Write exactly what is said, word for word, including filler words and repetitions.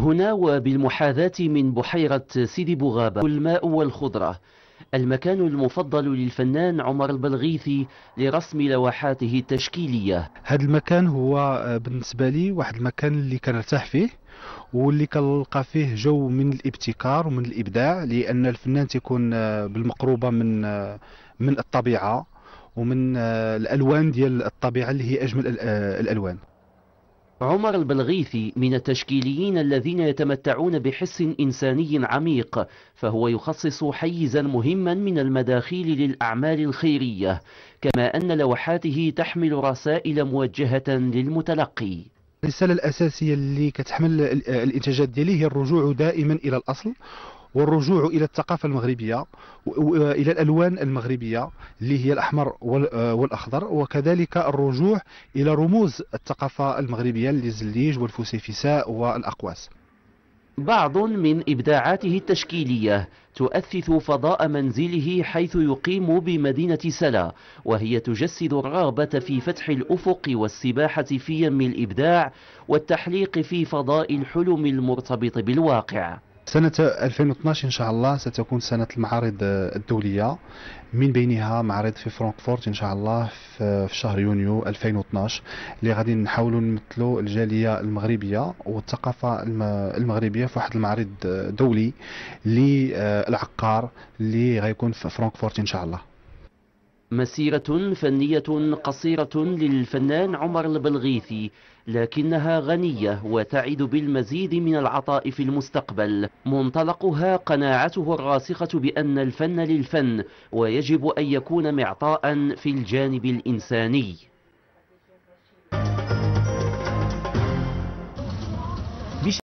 هنا وبالمحاذاة من بحيرة سيدي بوغابة الماء والخضرة، المكان المفضل للفنان عمر البلغيثي لرسم لوحاته التشكيلية. هذا المكان هو بالنسبة لي واحد المكان اللي كنرتاح فيه واللي كنلقى فيه جو من الابتكار ومن الإبداع، لأن الفنان تيكون بالمقروبة من من الطبيعة ومن الألوان ديال الطبيعة اللي هي أجمل الألوان. عمر البلغيثي من التشكيليين الذين يتمتعون بحس إنساني عميق، فهو يخصص حيزا مهما من المداخيل للأعمال الخيرية، كما أن لوحاته تحمل رسائل موجهة للمتلقي. الرسالة الأساسية اللي كتحمل الإنتاجات ديالي هي الرجوع دائما إلى الأصل، والرجوع إلى الثقافة المغربية وإلى الألوان المغربية اللي هي الأحمر والأخضر، وكذلك الرجوع إلى رموز الثقافة المغربية اللي الزليج والفسيفساء والأقواس. بعض من إبداعاته التشكيلية تؤثث فضاء منزله حيث يقيم بمدينة سلا، وهي تجسد الرغبة في فتح الأفق والسباحة في يم الإبداع والتحليق في فضاء الحلم المرتبط بالواقع. سنة ألفين واثناش إن شاء الله ستكون سنة المعارض الدولية، من بينها معرض في فرانكفورت إن شاء الله في شهر يونيو ألفين واثناش، اللي غادي نحاولوا نمثلوا الجالية المغربية والثقافة المغربية في واحد المعرض دولي للعقار اللي غيكون في فرانكفورت إن شاء الله. مسيرة فنية قصيرة للفنان عمر البلغيثي، لكنها غنية وتعد بالمزيد من العطاء في المستقبل. منطلقها قناعته الراسخة بأن الفن للفن، ويجب أن يكون معطاء في الجانب الإنساني.